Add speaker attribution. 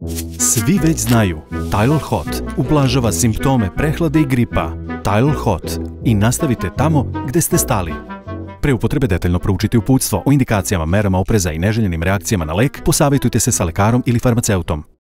Speaker 1: Svi već znaju, Tylenol Hot ublažava simptome prehlade i gripa. Tylenol Hot i nastavite tamo gde ste stali. Pre upotrebe detaljno proučite uputstvo o indikacijama, merama opreza i neželjenim reakcijama na lek, posavjetujte se sa lekarom ili farmaceutom.